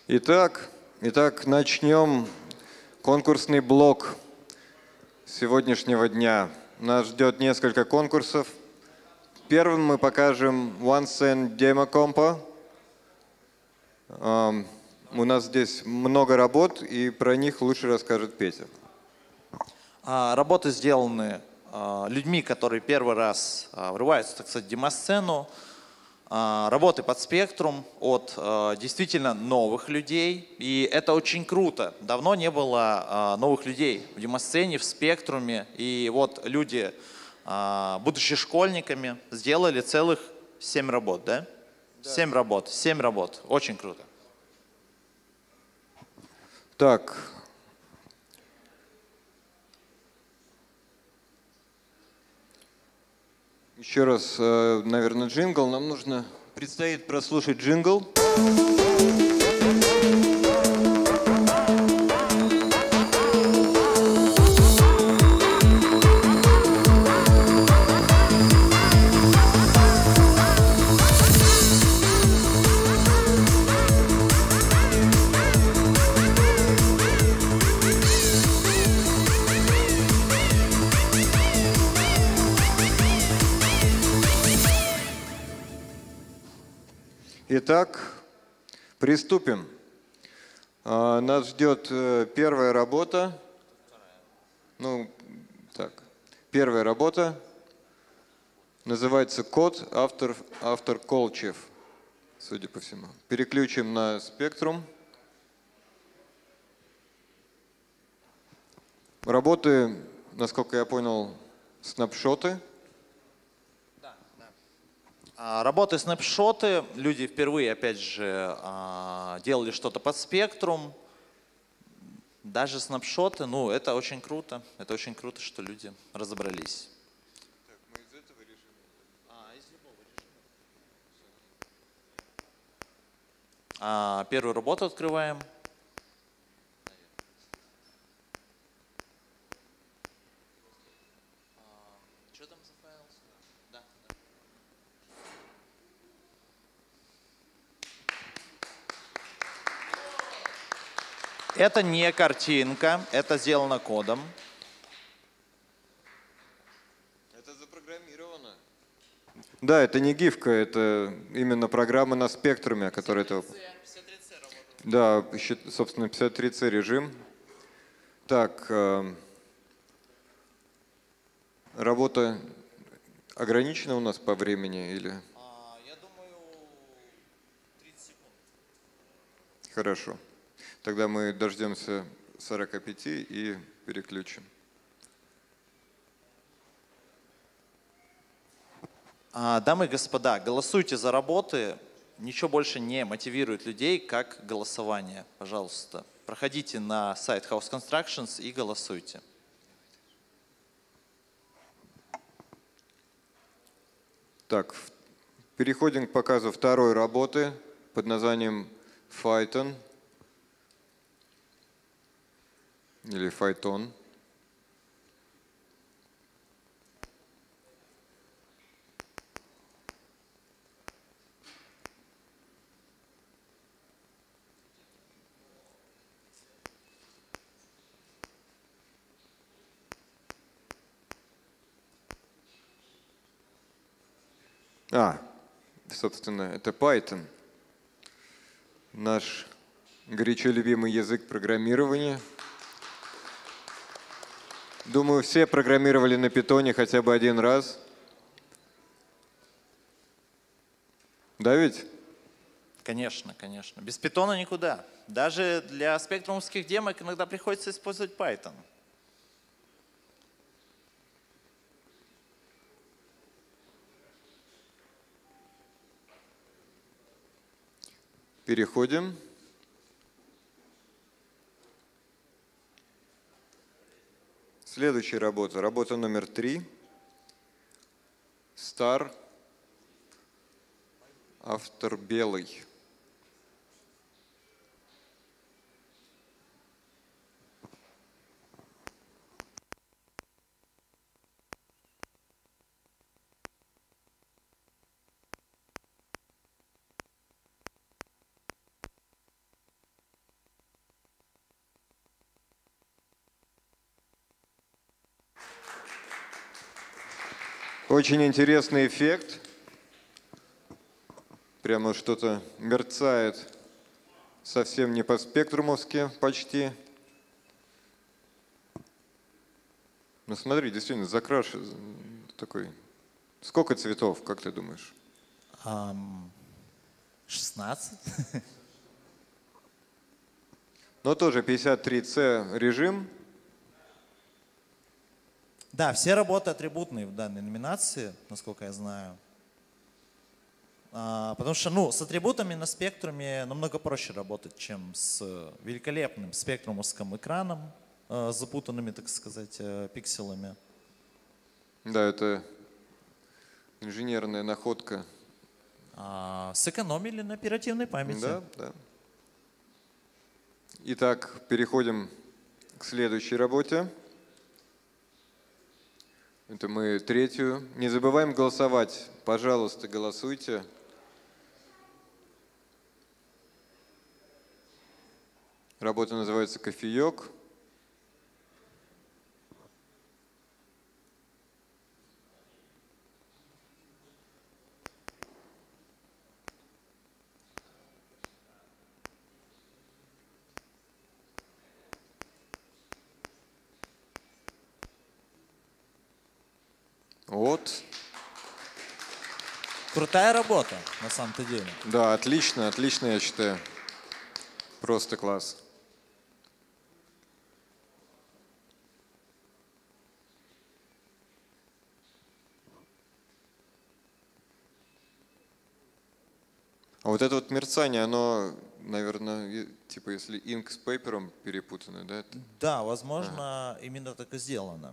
Итак, начнем конкурсный блок сегодняшнего дня. Нас ждет несколько конкурсов. Первым мы покажем One Cent Demo Compo. У нас здесь много работ, и про них лучше расскажет Петя. Работы сделаны людьми, которые первый раз врываются, так сказать, в демосцену. Работы под спектрум от действительно новых людей. И это очень круто. Давно не было новых людей в демосцене, в спектруме. И вот люди, будучи школьниками, сделали целых 7 работ, да? 7 работ. Очень круто. Так. Еще раз, наверное, джингл. Нам нужно предстоит прослушать джингл. Итак, приступим. Нас ждет первая работа. Первая работа называется «Код», автор Колчев, судя по всему. Переключим на спектрум. Работы, насколько я понял, снапшоты. Работы снапшоты, люди впервые, опять же, делали что-то под спектрум. Даже снапшоты, ну, это очень круто. Это очень круто, что люди разобрались. Так, мы из этого режима? Из любого режима. Первую работу открываем. Что там за файл? Да. Это не картинка, это сделано кодом. Это запрограммировано. Да, это не гифка, это именно программа на спектруме, которая это... 53C работает. Да, собственно, 53C режим. Так, работа ограничена у нас по времени или? Я думаю, 30 секунд. Хорошо. Тогда мы дождемся 45 и переключим. Дамы и господа, голосуйте за работы. Ничего больше не мотивирует людей, как голосование. Пожалуйста, проходите на сайт House Constructions и голосуйте. Так, переходим к показу второй работы под названием Phyton или Phyton. Собственно, это Python. Наш горячо любимый язык программирования. Думаю, все программировали на Python хотя бы один раз. Да ведь? Конечно, конечно. Без Python никуда. Даже для спектрумовских демок иногда приходится использовать Python. Переходим. Следующая работа. Работа номер 3. Star. Автор белый. Очень интересный эффект. Прямо что-то мерцает совсем не по-спектрумовски почти. Ну смотри, действительно, закрашен такой. Сколько цветов, как ты думаешь? 16. Но тоже 53C режим. Да, все работы атрибутные в данной номинации, насколько я знаю. Потому что с атрибутами на спектруме намного проще работать, чем с великолепным спектрумовским экраном, с запутанными, так сказать, пикселями. Да, это инженерная находка. Сэкономили на оперативной памяти. Да, да. Итак, переходим к следующей работе. Это мы третью. Не забываем голосовать. Пожалуйста, голосуйте. Работа называется «Кофеек». Вот. Крутая работа, на самом-то деле. Да, отлично, отлично, я считаю. Просто класс. А вот это вот мерцание, оно, наверное, типа если инк с пейпером перепутаны, да? Да, возможно, именно так и сделано.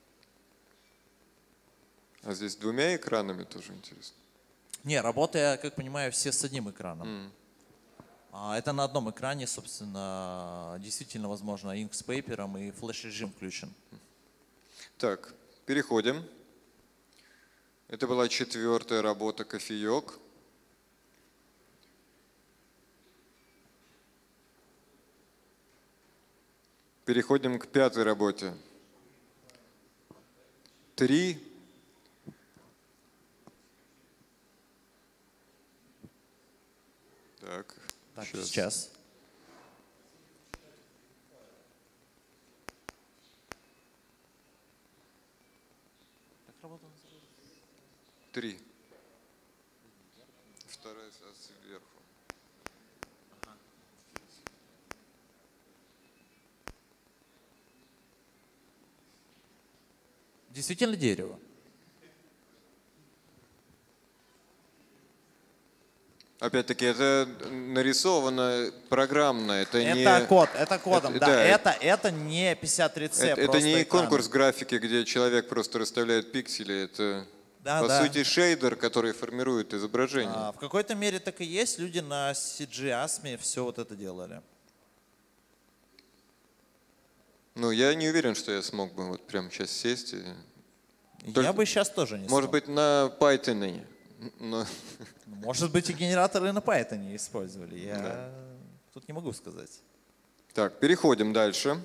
А здесь двумя экранами тоже интересно. Не, работы, я как понимаю, все с одним экраном. Это на одном экране, собственно, действительно, возможно, инк с пейпером и флеш-режим включен. Так, переходим. Это была 4-я работа «Кофеек». Переходим к 5-й работе. 3. Так, сейчас. Как работа называется? 3. Вторая сверху. Действительно дерево. Опять-таки, это нарисовано программно, это не... Это кодом, да. да, Это не 53C. Это не экран. конкурс графики, где человек просто расставляет пиксели. Это, по сути, шейдер, который формирует изображение. В какой-то мере так и есть. Люди на CG ASME все вот это делали. Ну, я не уверен, что я смог бы вот прямо сейчас сесть. Я бы сейчас тоже не смог. Может быть, на Python. Но... Может быть, и генераторы на Python использовали. Я тут не могу сказать. Так, переходим дальше.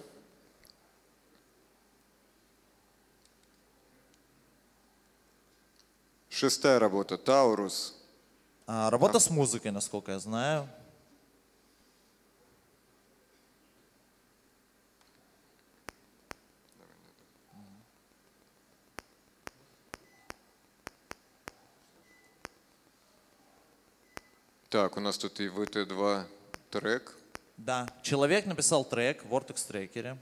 Шестая работа. Таурус. Работа с музыкой, насколько я знаю. Так, у нас тут и VT2 трек. Да, человек написал трек в Vortex трекере.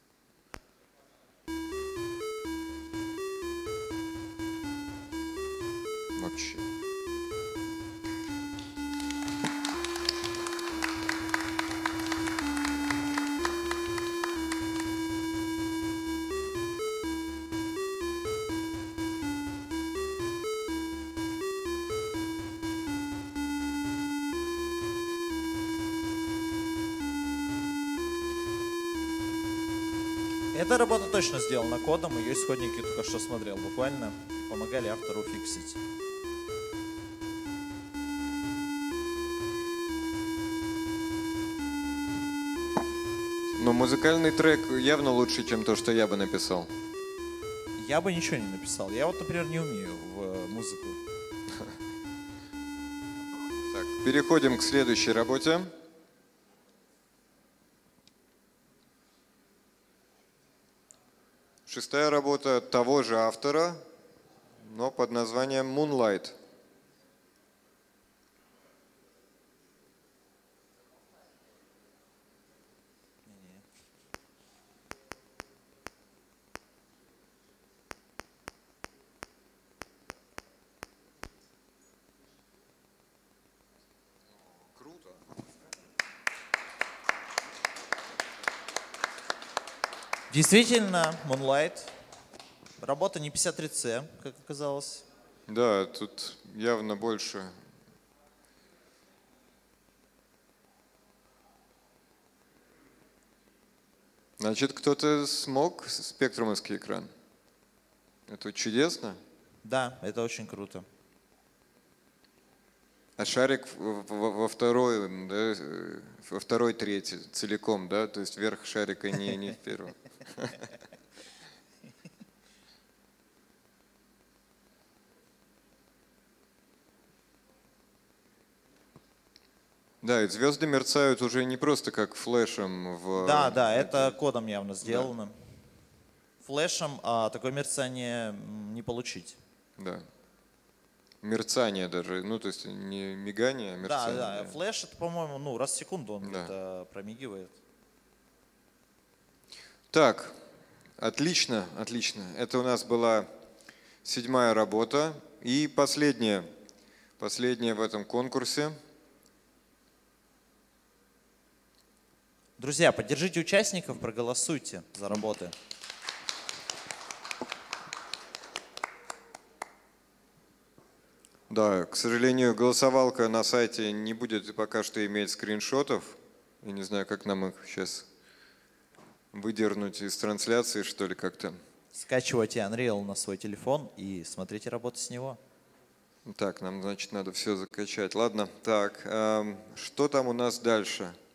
Вообще. Эта работа точно сделана кодом, ее исходники только что смотрел. Буквально помогали автору фиксить. Но музыкальный трек явно лучше, чем то, что я бы написал. Я бы ничего не написал. Я вот, например, не умею в музыку. Так, переходим к следующей работе. Шестая работа того же автора, но под названием Moonlight. Действительно, Moonlight. Работа не 53C, как оказалось. Да, тут явно больше. Значит, кто-то смог спектрумовский экран. Это чудесно. Да, это очень круто. А шарик во второй, да, во второй трети целиком, да? То есть верх шарика не в первом. Да, и звезды мерцают уже не просто как флешем в... Да, это кодом явно сделано. Да. Флешем такое мерцание не получить. Да. Мерцание даже, ну то есть не мигание, а мерцание. Да. Флеш это, по-моему, ну раз в секунду он где-то промигивает. Так, отлично. Это у нас была 7-я работа и последняя в этом конкурсе. Друзья, поддержите участников, проголосуйте за работы. Да, к сожалению, голосовалка на сайте не будет пока что иметь скриншотов. Я не знаю, как нам их сейчас выдернуть из трансляции, что ли, как-то. Скачивайте Unreal на свой телефон и смотрите работу с него. Так, нам, значит, надо все закачать. Ладно, так, что там у нас дальше?